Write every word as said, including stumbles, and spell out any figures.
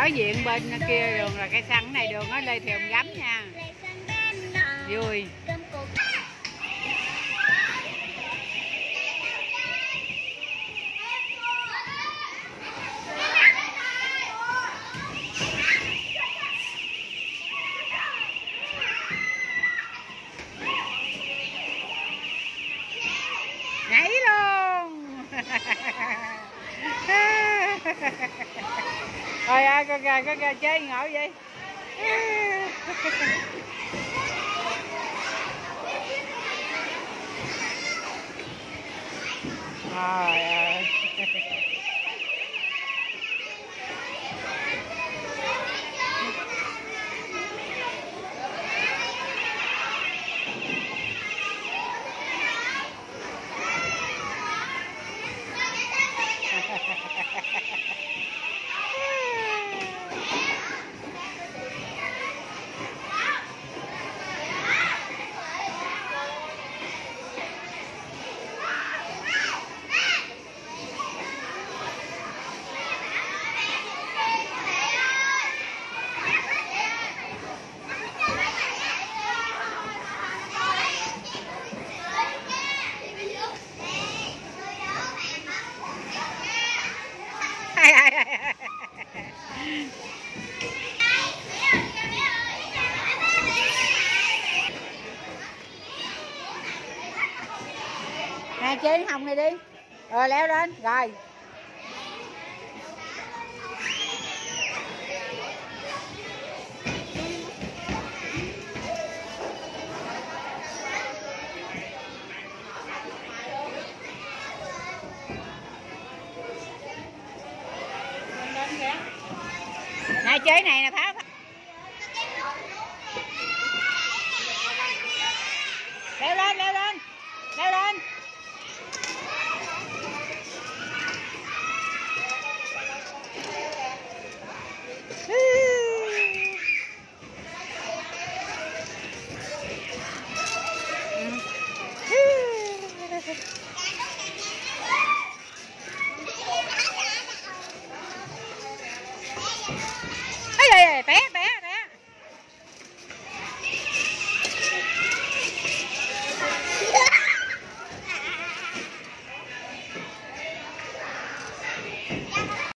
Đối diện bên kia đường là cây xăng, này đường nó Lê Thiều Gắm nha. Vui. Nhảy luôn. Rồi à, con gà con gà chơi ngộ vậy. Trời ơi. Nè chơi hồng này đi. Rồi leo lên rồi. Nè chơi này nè.